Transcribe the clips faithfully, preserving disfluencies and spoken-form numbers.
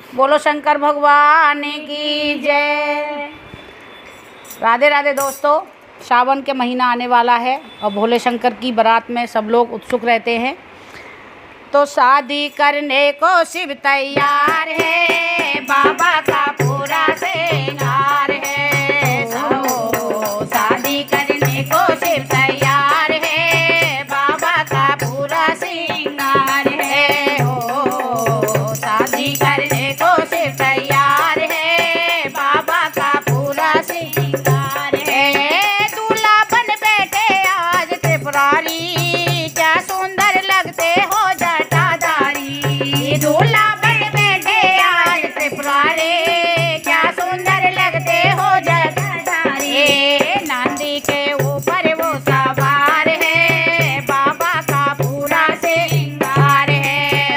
बोलो शंकर भगवान की जय। राधे राधे दोस्तों, सावन के महीना आने वाला है और भोले शंकर की बारात में सब लोग उत्सुक रहते हैं। तो शादी करने को शिव तैयार है, बाबा का पूरा श्रृंगार है। सो शादी करने को शिव तैयार है, बाबा का पूरा श्रृंगार है। हो शादी करने को शिव तैयार है, बाबा का पूरा श्रृंगार है। दूल्हा बन बैठे आज त्रिपुरारी, क्या सुंदर लगते हो जटाधारी। दूल्हा बन बैठे आज त्रिपुरारी, क्या सुंदर लगते हो जटाधारी। नंदी के ऊपर वो सवार है, बाबा का पूरा श्रृंगार है।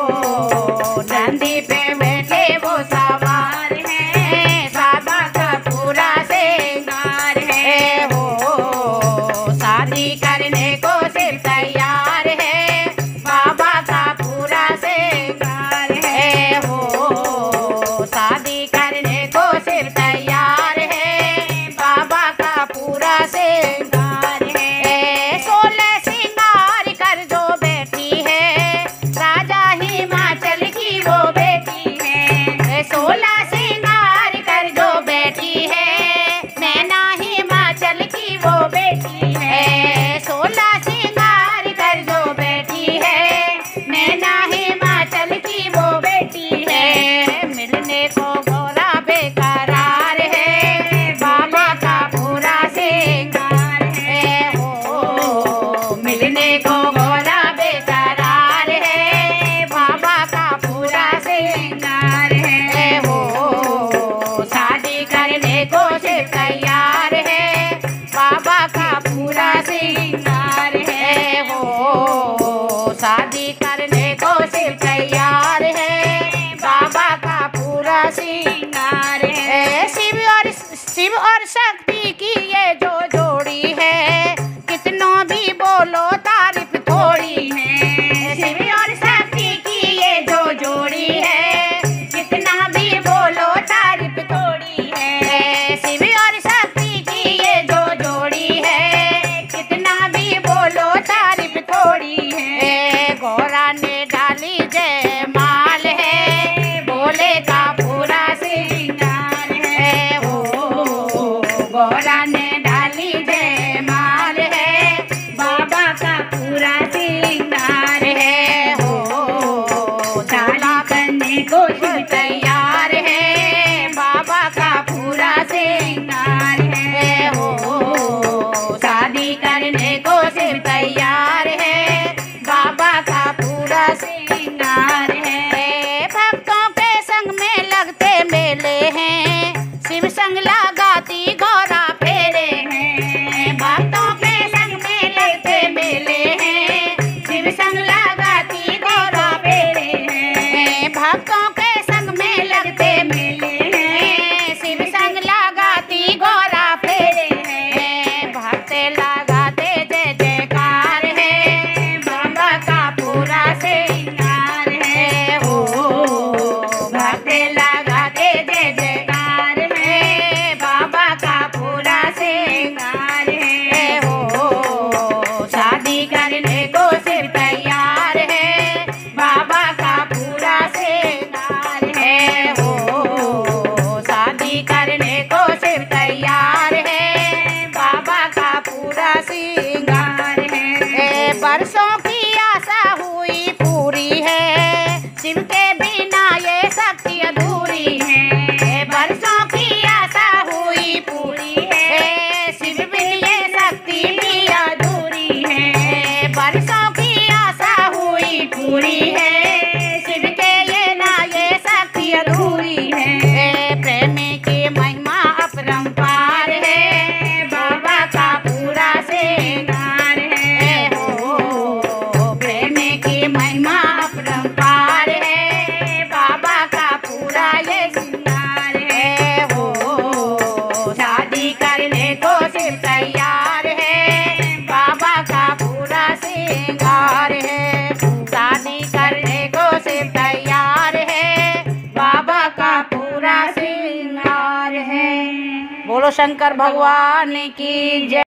हो नंदी पे बैठे वो सवार है, बाबा का पूरा श्रृंगार है। हो शादी करने को शिव तैयार है, बाबा का पूरा श्रृंगार है। हो शादी करने को शिव तैयार है, बाबा का पूरा श्रृंगार है। सोलह श्रृंगार कर जो बैठी है, राजा हिमाचल की वो बेटी है। सोलह श्रृंगार कर जो बैठी है, मैना हिमाचल की वो बेटी है। सोलह श्रृंगार कर जो बैठी है, मैना हिमाचल की वो बेटी है। मिलने को गोरा बेकरार है, बाबा का पूरा श्रृंगार है। हो मिलने को गोरा बेकरार है, बाबा का पूरा श्रृंगार है। हो शादी करने को शिव तैयार है, बाबा का पूरा श्रृंगार है। हो शादी करने को शिव तैयार है, बाबा का पूरा श्रृंगार है। शिव और शिव और शक्ति की ये जो जोड़ी है, कितनों भी बोलो तारीफ थोड़ी है। शिव और शक्ति की ये जो जोड़ी है, कितना भी बोलो तारीफ थोड़ी है। शिव और शक्ति की ये जो जोड़ी है, कितना भी बोलो तारीफ थोड़ी है। गौरा ने डाली जय माल है, भोले का पूरा श्रृंगार है। हो गौरा ने डाली जय माल है, बाबा का पूरा श्रृंगार है। हो शादी करने को शिव तैयार है, बाबा का पूरा श्रृंगार है। हो शादी करने को शिव तैयार है, बाबा का पूरा श्रृंगार है। भक्तों के संग में लगते मेले हैं, शिव संग लगाती गौरा फेरे हैं। भक्तों के संग में लगते मेले हैं, शिव संग लगाती गौरा फेरे हैं। भक्तों के संग में लगते मेले हैं, शिव संग लगाती गौरा फेरे हैं। भक्त लगाते जय जयकार है, बाबा का पूरा श्रृंगार है। हो भक्त लगाते जय जयकार है, बाबा का पूरा श्रृंगार है। हो शादी करने को शिव तैयार है, बाबा का पूरा श्रृंगार है। हो शादी करने को शिव तैयार है, बाबा का पूरा श्रृंगार है। बरसों की आशा हुई पूरी है, शिव के बिना ये शक्ति अधूरी है। बरसों की आशा हुई पूरी है, शिव बिन ये शक्ति भी अधूरी है। बरसों की आशा हुई पूरी है, शिव के ये ना ये शक्ति अधूरी है। प्रेमी की महिमा अपरंपार है, बाबा का पूरा श्रृंगार है। हो प्रेमी की महिमा अपरंपार है, बाबा बोलो शंकर भगवान की जय।